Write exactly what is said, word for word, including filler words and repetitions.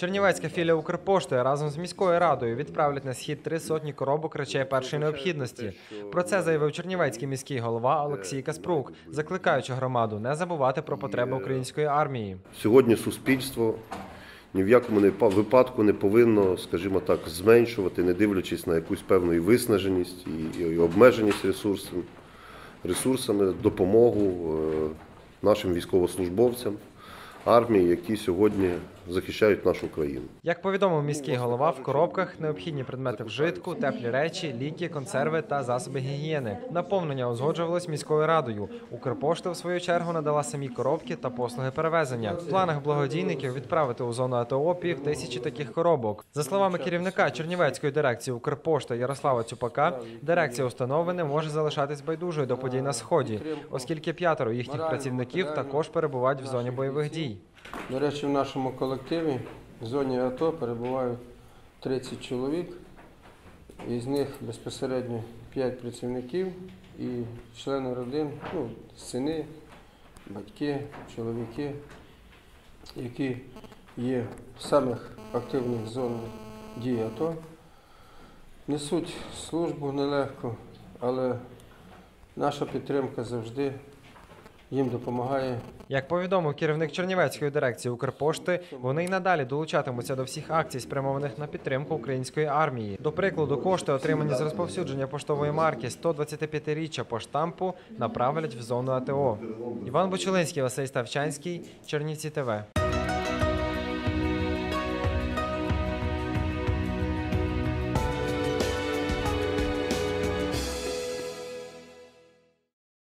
Чернівецька філія Укрпошти разом з міською радою відправлять на схід три сотні коробок речей першої необхідності. Про це заявив чернівецький міський голова Олексій Каспрук, закликаючи громаду не забувати про потреби української армії. Сьогодні суспільство ні в якому випадку не повинно, скажімо так, зменшувати, не дивлячись на якусь певну і виснаженість, і, і обмеженість ресурсами, ресурсами, допомогу нашим військовослужбовцям, армії, які сьогодні захищають нашу країну. Як повідомив міський голова, в коробках необхідні предмети вжитку, теплі речі, ліки, консерви та засоби гігієни. Наповнення узгоджувалось міською радою. Укрпошта, в свою чергу, надала самі коробки та послуги перевезення. В планах благодійників відправити у зону АТО пів тисячі таких коробок. За словами керівника Чернівецької дирекції Укрпошта Ярослава Цюпака, дирекція установи не може залишатись байдужою до подій на Сході, оскільки п'ятеро їхніх працівників також перебувають в зоні бойових дій. До речі, в нашому колективі в зоні АТО перебувають тридцять чоловік, із них безпосередньо п'ять працівників і члени родин, ну, сини, батьки, чоловіки, які є в самих активних зонах дії АТО. Несуть службу нелегко, але наша підтримка завжди їм допомагає. Як повідомив керівник Чернівецької дирекції Укрпошти, вони й надалі долучатимуться до всіх акцій, спрямованих на підтримку української армії. До прикладу, кошти, отримані з розповсюдження поштової марки сто двадцятип'ятиріччя поштампу, направлять в зону АТО. Іван Бочулинський, Василь Ставчанський, Чернівці ТВ.